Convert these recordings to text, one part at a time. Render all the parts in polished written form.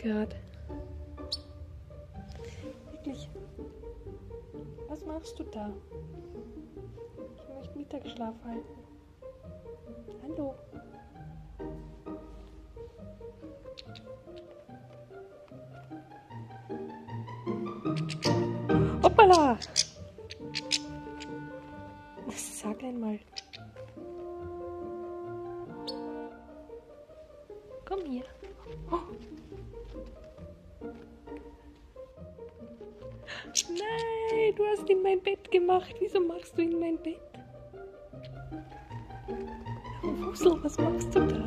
gerade. Wirklich. Was machst du da? Ich möchte Mittagsschlaf halten. Hallo. Hoppala! Sag einmal. Komm hier. Oh. Nein, du hast in mein Bett gemacht. Wieso machst du in mein Bett? Fussel, was machst du da?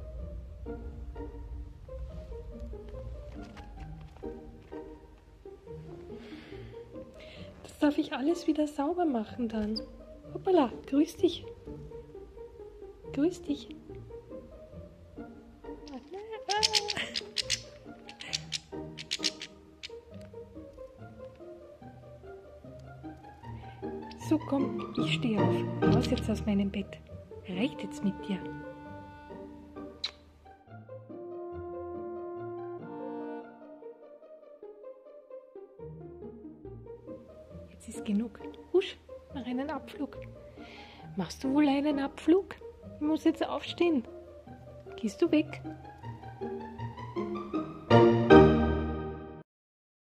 Das darf ich alles wieder sauber machen dann. Hoppala, grüß dich. Grüß dich. So, komm, ich stehe auf. Raus jetzt aus meinem Bett. Reicht jetzt mit dir. Jetzt ist genug. Husch, mach einen Abflug. Machst du wohl einen Abflug? Ich muss jetzt aufstehen. Gehst du weg?